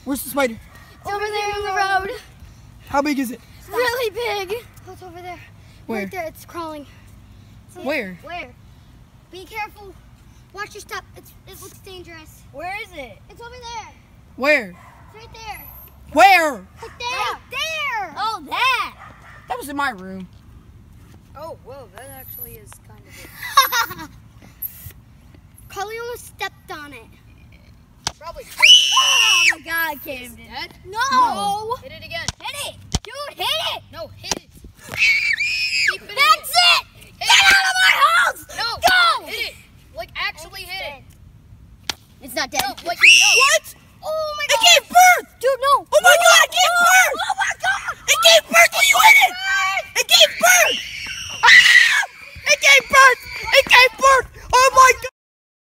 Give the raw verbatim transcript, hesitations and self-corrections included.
Where's the spider? It's over there on the road. How big is it? Stop. Really big. Oh, it's over there. Where? Right there. It's crawling. See it? Where? Where? Be careful. Watch your step. It's, it looks dangerous. Where is it? It's over there. Where? It's right there. Where? Right there. Right there. Oh, that. That was in my room. Oh, whoa, that actually is kind of big. Carly almost stepped on it. Probably. Oh my God, Camden. Dead? No. No. Hit it again. Hit it. Dude, hit it. No, hit it. Keep hitting That's it. it. Hit Get it. out of my house. No. Go. Hit it. Like, actually hit it. It's not dead. No, like, no. What? Oh my It God. gave